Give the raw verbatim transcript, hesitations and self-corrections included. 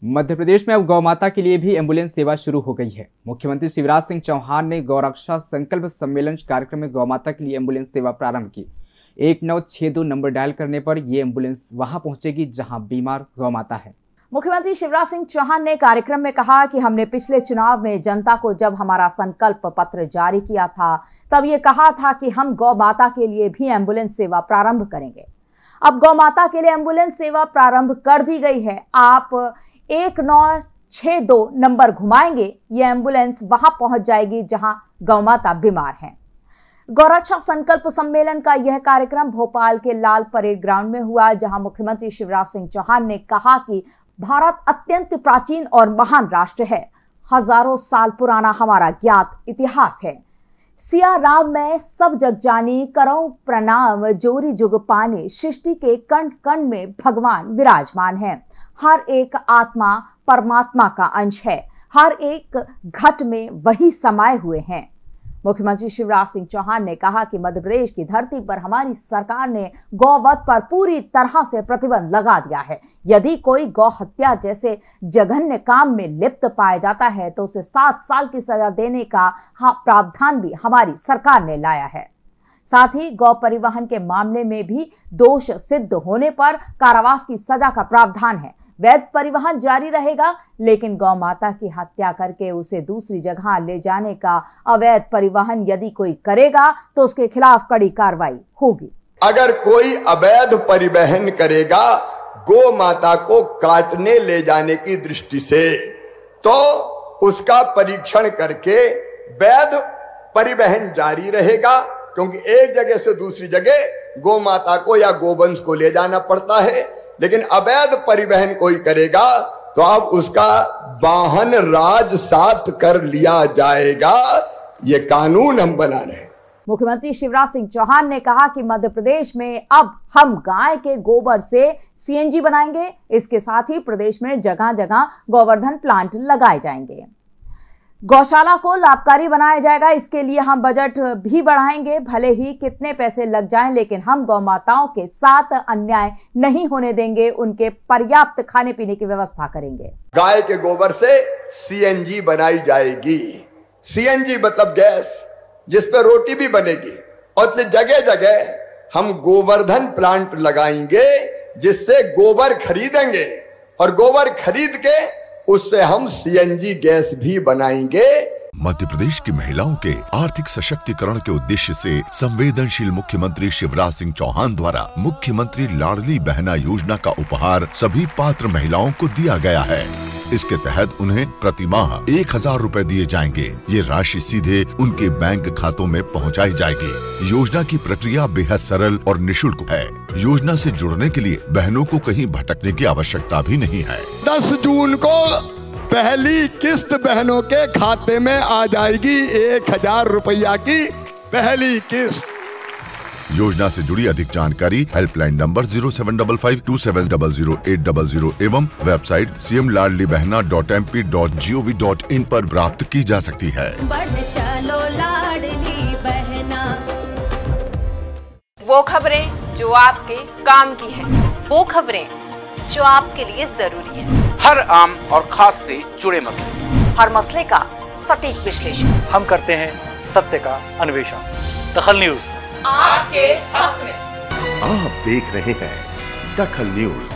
मध्य प्रदेश में अब गौ माता के लिए भी एम्बुलेंस सेवा शुरू हो गई है। मुख्यमंत्री शिवराज सिंह चौहान ने गौरक्षा संकल्प सम्मेलन कार्यक्रम में गौ माता के लिए एम्बुलेंस सेवा प्रारंभ की। एक नौ छह दो नंबर डायल करने पर ये एम्बुलेंस वहां पहुंचेगी जहां बीमार गौ माता है। मुख्यमंत्री शिवराज सिंह चौहान ने कार्यक्रम में कहा कि हमने पिछले चुनाव में जनता को जब हमारा संकल्प पत्र जारी किया था तब ये कहा था कि हम गौ माता के लिए भी एम्बुलेंस सेवा प्रारंभ करेंगे। अब गौ माता के लिए एम्बुलेंस सेवा प्रारंभ कर दी गई है। आप एक नौ छह दो नंबर घुमाएंगे, ये एम्बुलेंस वहां पहुंच जाएगी जहां गौ माता बीमार है। गौरक्षा संकल्प सम्मेलन का यह कार्यक्रम भोपाल के लाल परेड ग्राउंड में हुआ, जहां मुख्यमंत्री शिवराज सिंह चौहान ने कहा कि भारत अत्यंत प्राचीन और महान राष्ट्र है। हजारों साल पुराना हमारा ज्ञात इतिहास है। सिया राम में सब जग जानी, करऊं प्रणाम जोरी जुग पानी। सृष्टि के कण कण में भगवान विराजमान है। हर एक आत्मा परमात्मा का अंश है। हर एक घट में वही समाये हुए हैं। मुख्यमंत्री शिवराज सिंह चौहान ने कहा कि मध्य प्रदेश की धरती पर हमारी सरकार ने गौवध पर पूरी तरह से प्रतिबंध लगा दिया है। यदि कोई गौ हत्या जैसे जघन्य काम में लिप्त पाया जाता है तो उसे सात साल की सजा देने का प्रावधान भी हमारी सरकार ने लाया है। साथ ही गौ परिवहन के मामले में भी दोष सिद्ध होने पर कारावास की सजा का प्रावधान है। वैध परिवहन जारी रहेगा, लेकिन गौ माता की हत्या करके उसे दूसरी जगह ले जाने का अवैध परिवहन यदि कोई करेगा तो उसके खिलाफ कड़ी कार्रवाई होगी। अगर कोई अवैध परिवहन करेगा गौ माता को काटने ले जाने की दृष्टि से, तो उसका परीक्षण करके वैध परिवहन जारी रहेगा, क्योंकि एक जगह से दूसरी जगह गौ माता को या गोवंश को ले जाना पड़ता है। लेकिन अवैध परिवहन कोई करेगा तो अब उसका वाहन राजसात कर लिया जाएगा। ये कानून हम बना रहे हैं। मुख्यमंत्री शिवराज सिंह चौहान ने कहा कि मध्य प्रदेश में अब हम गाय के गोबर से सीएनजी बनाएंगे। इसके साथ ही प्रदेश में जगह जगह गोवर्धन प्लांट लगाए जाएंगे। गौशाला को लाभकारी बनाया जाएगा। इसके लिए हम बजट भी बढ़ाएंगे। भले ही कितने पैसे लग जाएं, लेकिन हम गौ माताओं के साथ अन्याय नहीं होने देंगे। उनके पर्याप्त खाने पीने की व्यवस्था करेंगे। गाय के गोबर से सीएनजी बनाई जाएगी। सीएनजी मतलब गैस, जिस पर रोटी भी बनेगी। और जगह जगह हम गोवर्धन प्लांट लगाएंगे, जिससे गोबर खरीदेंगे और गोबर खरीद के उससे हम सीएनजी गैस भी बनाएंगे। मध्य प्रदेश की महिलाओं के आर्थिक सशक्तिकरण के उद्देश्य से संवेदनशील मुख्यमंत्री शिवराज सिंह चौहान द्वारा मुख्यमंत्री लाडली बहना योजना का उपहार सभी पात्र महिलाओं को दिया गया है। इसके तहत उन्हें प्रति माह एक हजार रूपए दिए जाएंगे। ये राशि सीधे उनके बैंक खातों में पहुंचाई जाएगी। योजना की प्रक्रिया बेहद सरल और निशुल्क है। योजना से जुड़ने के लिए बहनों को कहीं भटकने की आवश्यकता भी नहीं है। दस जून को पहली किस्त बहनों के खाते में आ जाएगी। एक हजार रुपया की पहली किस्त। योजना से जुड़ी अधिक जानकारी helpline number zero seven double five two seven double zero eight double zero एवं website C M Ladli Behna dot M P dot G O V dot in पर प्राप्त की जा सकती है। बढ़ चलो लाडली बहना। वो खबरें जो आपके काम की है, वो खबरें जो आपके लिए जरूरी है। हर आम और खास से जुड़े मसले, हर मसले का सटीक विश्लेषण हम करते हैं। सत्य का अन्वेषण। दखल न्यूज आपके हक में। आप देख रहे हैं दखल न्यूज।